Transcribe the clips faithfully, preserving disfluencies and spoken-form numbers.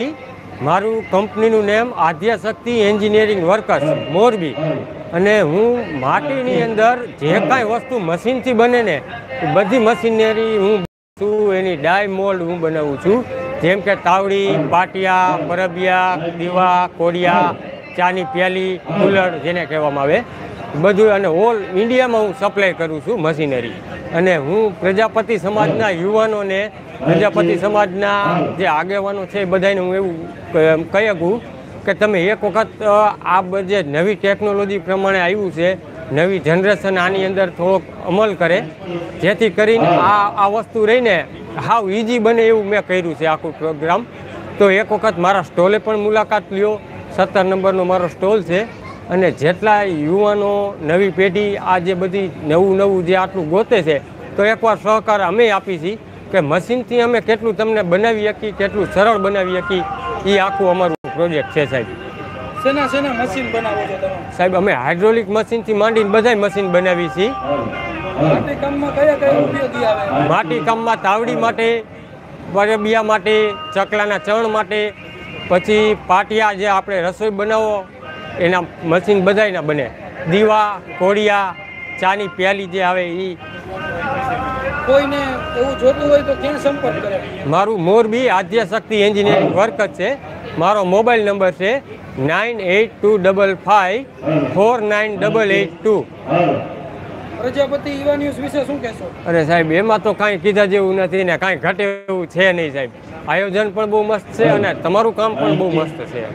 મારું કંપનીનું name Adyashakti engineering workers Morbi અને હું માટીની અંદર જે કાંઈ વસ્તુ મશીનથી બને ને એ બધી મશીનરી હું છું એની ડાય મોલ્ડ હું બનાવું છું, જેમ કે તાવડી, પાટિયા, પરબિયા, દીવા, કોડિયા, ચાની પ્યાલી, કુલર જેને કહેવામાં આવે બધું, અને ઓલ ઇન્ડિયામાં હું સપ્લાય કરું છું મશીનરી. અને હું પ્રજાપતિ સમાજના યુવાનોને, પ્રજાપતિ સમાજના જે આગેવાનો છે એ બધાને હું એવું કહી શકું કે તમે એક વખત આ જે નવી ટેકનોલોજી પ્રમાણે આવ્યું છે, નવી જનરેશન આની અંદર થોડોક અમલ કરે, જેથી કરીને આ આ વસ્તુ રહીને હાવ ઇઝી બને એવું મેં કર્યું છે આખું પ્રોગ્રામ. તો એક વખત મારા સ્ટોલે પણ મુલાકાત લ્યો. સત્તર નંબરનો મારો સ્ટોલ છે અને જેટલા યુવાનો, નવી પેઢી આ જે બધી નવું નવું જે આટલું ગોતે છે તો એકવાર સહકાર અમે આપી છીએ કે મશીનથી અમે કેટલું તમને બનાવી શકીએ, કેટલું સરળ બનાવી શકીએ, એ આખું અમારું પ્રોજેક્ટ છે સાહેબ. શેના શેના મશીન બનાવો છો તમે? સાહેબ અમે હાઇડ્રોલિક મશીનથી માંડીને બધાય મશીન બનાવી છીએ. માટી કામમાં કયા કયા ઉપયોગી આવે? માટી કામમાં તાવડી માટે, પરબિયા માટે, ચકલાના ચણ માટે, પછી પાટિયા જે આપણે રસોઈ બનાવો એના મશીન બધાયના બને, દીવા, કોડિયા, ચાની પ્યાલી જે આવે એ. કોઈને એવું જોતું હોય તો ક્યાં સંપર્ક કરે? મારું મોરબી આદ્યશક્તિ એન્જિનિયરિંગ વર્ક જ છે. મારો મોબાઈલ નંબર છે nine eight two double five four nine double eight two. Prajapati Yuva news વિશે શું કહેશો? અરે સાહેબ એમાં તો કાંઈ કીધા જેવું નથી ને કાંઈ ઘટે એવું છે નહીં સાહેબ. આયોજન પણ બહુ મસ્ત છે અને તમારું કામ પણ બહુ મસ્ત છે.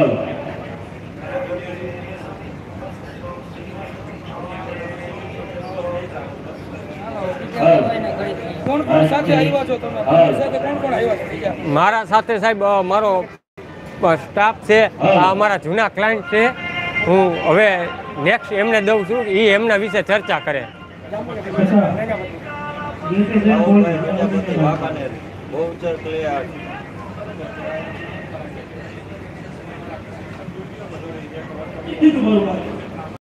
કોણ કોણ સાથે આવ્યા છો તમે? સાથે કોણ કોણ આવ્યા છો? મારા સાથે સાહેબ મારો સ્ટાફ છે, આ અમારા જૂના ક્લાયન્ટ છે. હું હવે નેક્સ્ટ એમને દઉં છું, એ એમના વિશે ચર્ચા કરે. Itu baru